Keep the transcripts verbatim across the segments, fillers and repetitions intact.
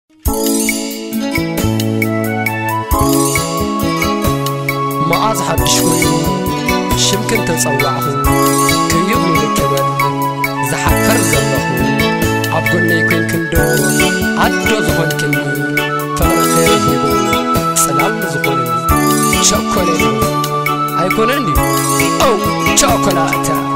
ما أصحب شوي شمكن تصوعه كيوم الكبر زحفر زلخو عبقني يكون كندو عدو زخون كني فرخي هيبو سلام زخوني شوكولاتو أيكونني أو شوكولاتا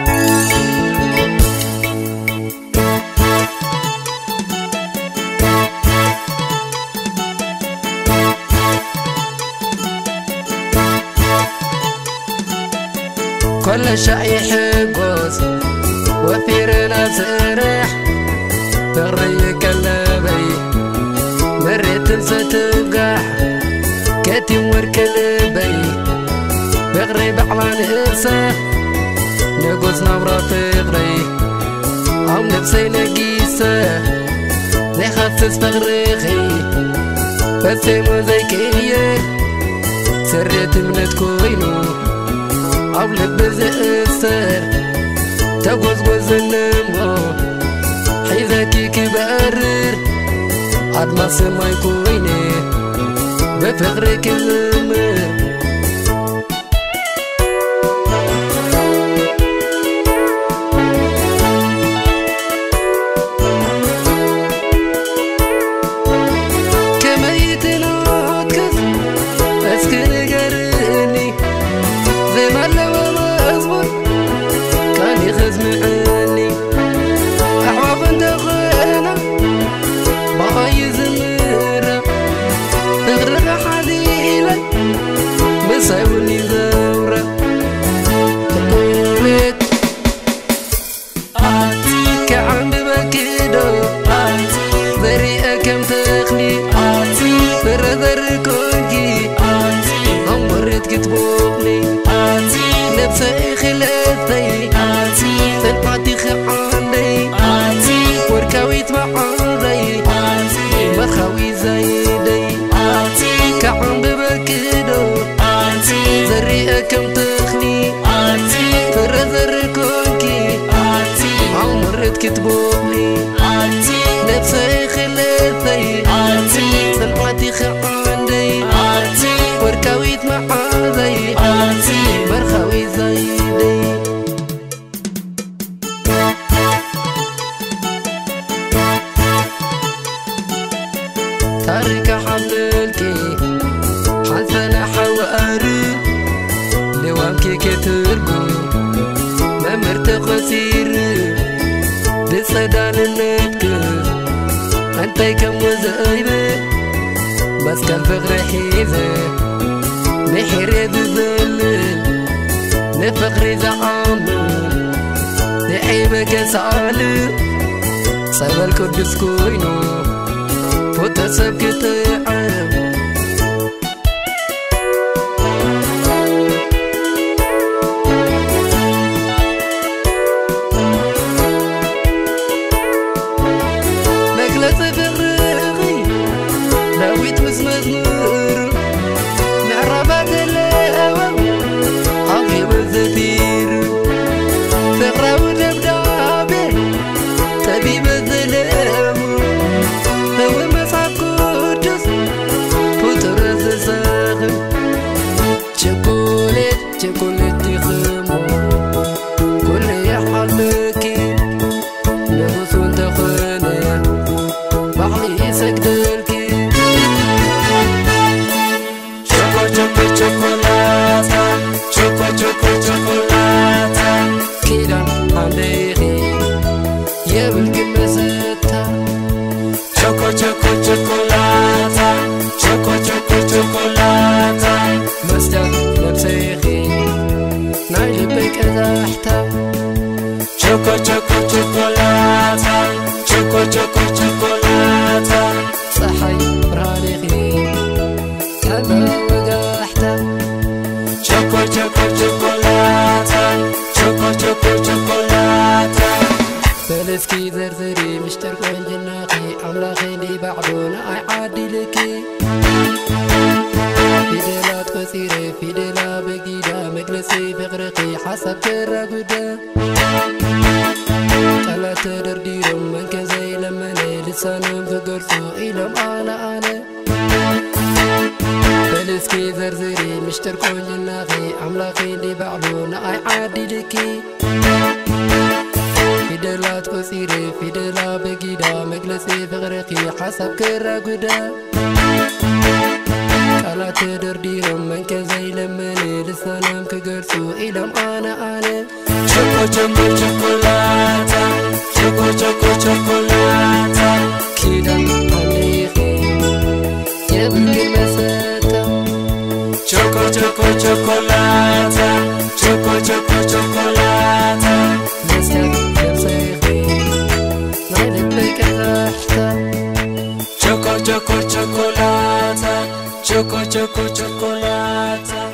كل شيء يحجز وفيرنا سرح بغري كلبي مريت ستبقح كاتم وركلبي بغري بعلان إنسا نقص نبرة تغري أو نفسي نقيسة زي خفص بغريخي بس مزيكية سريت من تكوينو أو لبز السر تقوز قوز النمو حيذاكي كبرر عد ما سما يكويني بفغرك الزمر كميت نوتكس أسكن قرني زي ما لو ما أصبر كان يخزم عني أحواب دخينا ما يزمر تغرق حليلة مساوني ذورة قولت آتي كعند بكيدو آتي بريئة كم تخلي آتي برذر كونكي آتي عمرت كتبوغني نفسي خلاتي آتي سنقاتي خعاني آتي وركاويت معاني آتي مرخاوي زايدي آتي كعم ببكدو آتي زريئة كم تخلي آتي فرذر كونكي آتي عمرت كتبوغني آتي نفسي خلاتي آتي سنقاتي خعاني آتي وركاويت معاني آتي مرخاوي زايدي تارك حملكي حسن حواري لوامكي كترقو ما مرتق سير بصدان النتك انتي كم وزايبه بس كان فغر حيزه محيري بذلل نفقري زعامل نعيبك سعالي صيب الكردس كوينو فوتسب كتعب مجلس فرغي ناويت مسمزمر معربات الأوام عقيم الزفير فقرة ودبدابي طبيب الظلام هو مصعب قدس فطرة ساخن شكولت شكولت يخمو كل يحلكي نفس وانتخانة بحلي سكدلكي choco chocolata, choco choco chocolata. كيران عليغي يا بالقمزتا. choco choco chocolata, choco choco chocolata. مستر لبسيغي نعجبك أزاحتا. choco choco chocolata, choco choco chocolata. صحي براليغي كذا choco choco chocolata choco choco chocolata فلسكي زرزري مشترك عند الناقي أملاخي لي بعدون أعادي لكي فيدلات قصيرة فيدلا بقيدة مجلسي بغرقي حسب ترقودة ثلاثة درديرهم من كزي لما نيل لسانهم كقرصو إلهم أنا أنا بلسكي زرزري مشتركون جناخي أملاخي اللي بعلو نقاي عادي لكي فيدلات قصيري فيدلا بقيدا مجلسي فغرقي حسب كرا قدا كلا تدرديهم من كزي لمني لسانهم كقرصو إلهم أنا أنا Choco choco chocolata Choco choco chocolata كيدم حميخي يبكي مساتا Choco choco chocolata Choco choco chocolata مسك يمسيخي ما يلبك الرحتا Choco choco chocolata Choco choco chocolata